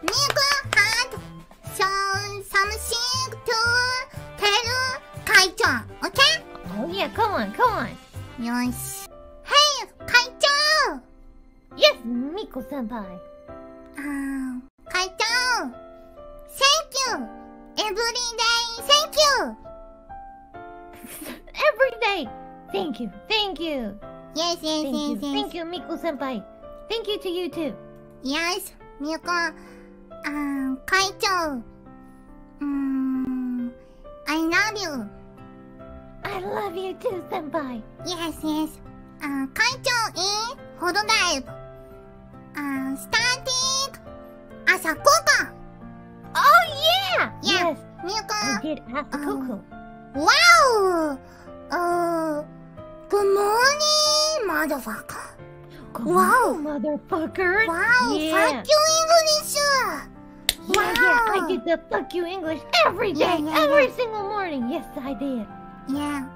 had something to tell Kai-chan, okay? Oh yeah, come on, come on. よし。Hey, Kai-chan! Yes, Miko-senpai. Kai-chan! Thank you! Every day, thank you! Every day. Thank you, thank you. Yes, yes, Thank yes, you, yes. thank you, Miko-senpai. Thank you to you too. Yes, Miko. Kai-chan. I love you. I love you too, senpai. Yes, yes. Kai-chan in Hololive. Starting Asakuga. Oh yeah! Yeah. Yes, Miko. I did ask Coco. Wow! Good morning, motherfucker. Wow. Motherfucker. Wow, Yeah. fuck you, English. Yeah, yeah, I did the fuck you English every day, Yeah, yeah, every yeah. single morning. Yes, I did. Yeah.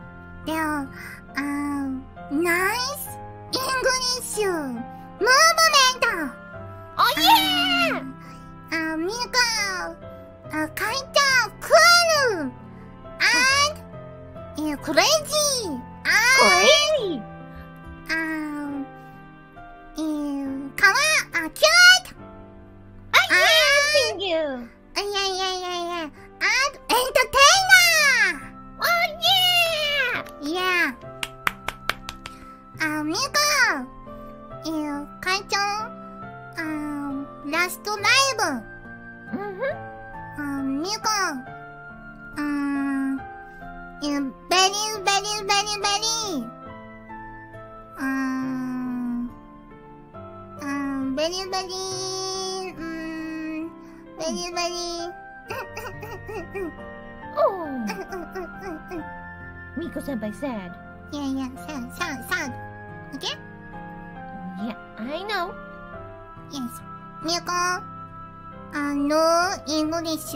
Nice English movement. Oh yeah! Miko, Kai-chan, cool and crazy. Crazy! Cute. Thank you. Yeah. And entertainer. Oh yeah! Yeah. Miko, Kai-chan, last live. Miko, very. Oh, Miko-senpai sad. Yeah, sad. Okay? Yeah, I know. Yes. Miko, no English.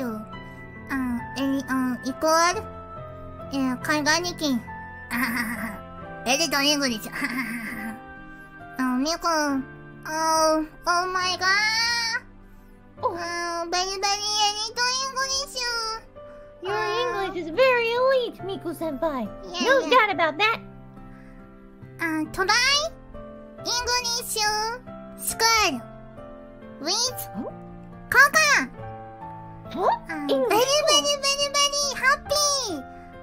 Equal, 海外日記。エディトンイングリッシュ。Miko, oh my god. Very Eddie English. Your English is very elite, Miko-senpai. Yeah, No yeah. doubt about that. Try English school with Kaka. Huh? English Very happy.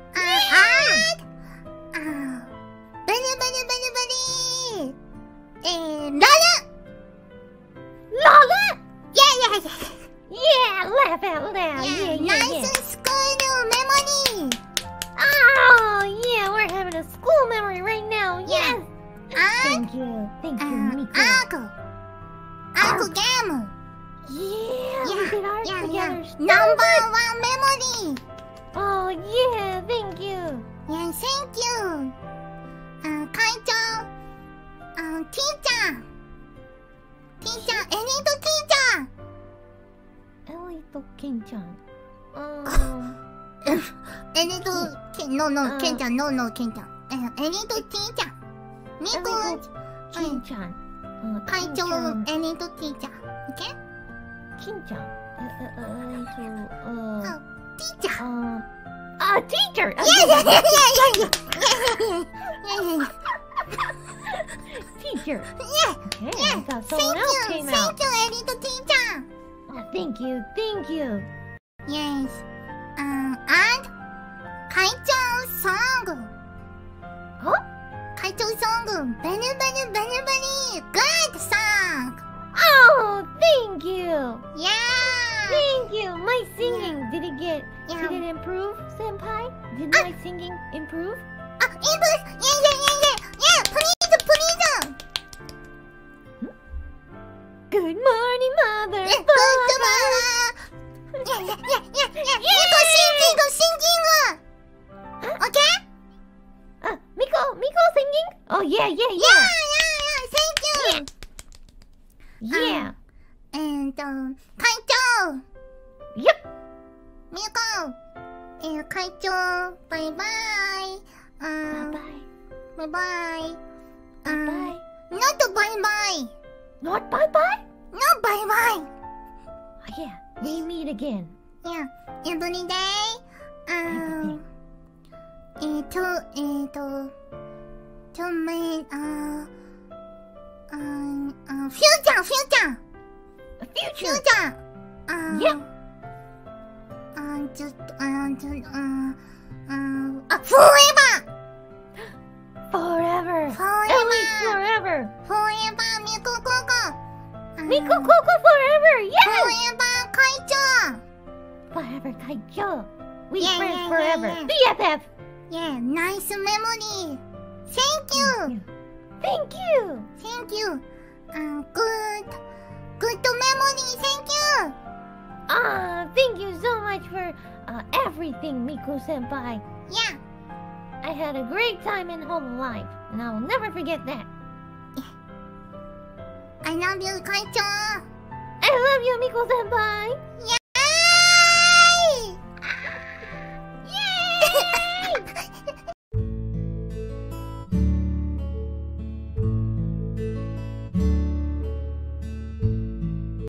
And Lala. Lala! Yeah. Yeah, laugh out loud. Yeah. Nice school memory. Oh, yeah, we're having a school memory right now. Yes. And Thank you, Miko. Arc game. Yeah, we did ours together. Yeah. So Number good. one memory. Oh, yeah, thank you. Yeah, thank you. Kai-chan. Teacher. Elite teacher. Elito Ken-chan. No, Ken-chan, no, Ken-chan. Elite teacher. Miko, Ken-chan. Kai-chan, elite teacher. Okay? Ken-chan. Teacher. Teacher. Yeah. Teacher. Yeah. Okay, Yeah. I thought someone else came out. Thank you, elite teacher. Oh, thank you. Yes. And Kai-chan song. Huh? Kai-chan song. Very good song. Oh, thank you. Yeah. Thank you. My singing, did Yeah. it improve, senpai? Did my singing improve? English. Yeah. Please. Good morning, mother. Yeah. Miko singing. Okay? Miko singing? Oh, yeah. Yeah. Thank you. Yeah. And Kai-chan. Yep. Miko. Kai-chan. Bye-bye. Bye-bye. Bye-bye. Bye-bye. Not bye-bye. Not bye-bye? No bye-bye. Yeah, we meet again. Yeah, every day. To make future. Future. Yeah. Forever. Forever. At Forever. least forever. Forever, Miku Koko. Miku Koko forever. Yes. Forever, Kaicho. Forever, Kaicho. We Yeah, friends yeah, forever. yeah, BFF. Yeah, nice memory. Thank you. Thank you. Thank you. Good memory. Thank you. Thank you so much for everything, Miku-senpai. Yeah. I had a great time in Home Life, and I will never forget that. I love you, Kaicho. I love you, Miku-senpai. Yeah.